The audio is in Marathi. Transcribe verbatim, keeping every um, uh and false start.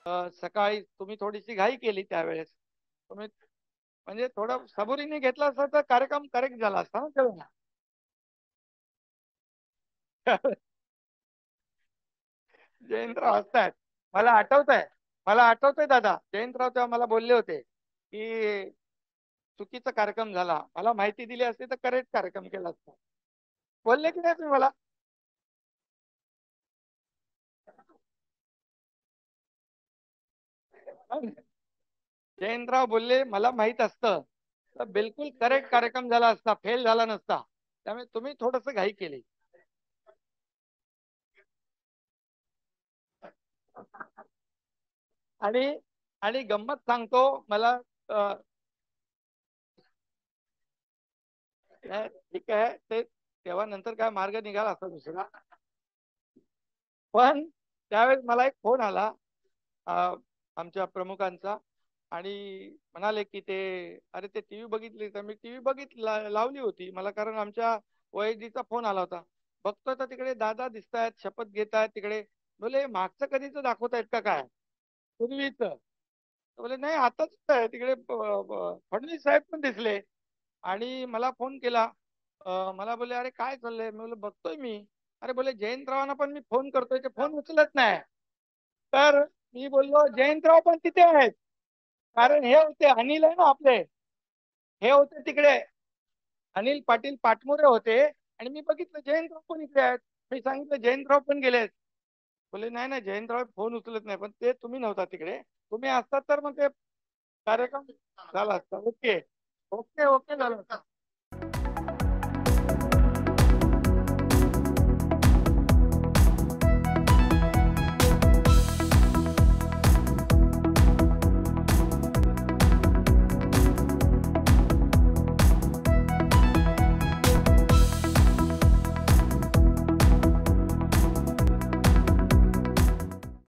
अ, सकाळी तुम्ही थोडीशी घाई केली त्यावेळेस. तुम्ही म्हणजे थोडं सबुरीने घेतला असता तर कार्यक्रम करेक्ट झाला असता ना तेव्हा. जयंतराव हसतायत. मला आठवत आहे, मला आठवतंय दादा, जयंतराव तेव्हा मला बोलले होते की चुकीचा कार्यक्रम झाला, मला माहिती दिली असती तर करेक्ट कार्यक्रम केला असता. बोलले की नाही तुम्ही मला? जयंतराव बोलले मला माहित असतं तर बिलकुल करेक्ट कार्यक्रम झाला असता, फेल झाला नसता. त्यामुळे तुम्ही थोडस घाई केली. आणि आणि गंमत सांगतो मला. अ, नाही, ठीक आहे ते तेव्हा नंतर काय मार्ग निघाला असता दुसरा. पण त्यावेळेस मला एक फोन आला अ, आमच्या प्रमुखांचा. आणि म्हणाले की ते अरे ते टीव्ही बघितली तर मी टीव्ही बघितला लावली होती मला, कारण आमच्या ओएसडीचा फोन आला होता. बघतो तर तिकडे दादा दिसत आहेत, शपथ घेत आहेत तिकडे. बोले मागचं कधीच दाखवत आहेत का काय, पूर्वीच? बोले नाही आताच आहे तिकडे. ब- ब- फडणवीस साहेब पण दिसले आणि मला फोन केला. अ, मला बोले अरे काय चाललंय, मी बोले बघतोय मी. अरे बोले जयंतरावांना पण मी फोन करतोय ते फोन उचलत नाही. तर मी बोललो जयंतराव पण तिथे आहेत, कारण हे होते अनिल आहे ना आपले, हे होते तिकडे, अनिल पाटील पाटमुरे होते. आणि मी बघितलं जयंतराव पण इकडे आहेत. मी सांगितलं जयंतराव पण गेलेत. बोले नाही नाही जयंतराव फोन उचलत नाही, पण ते तुम्ही नव्हता तिकडे. तुम्ही असतात तर मग ते कार्यक्रम झाला असता. ओके, ओके, ओके झालं असतं.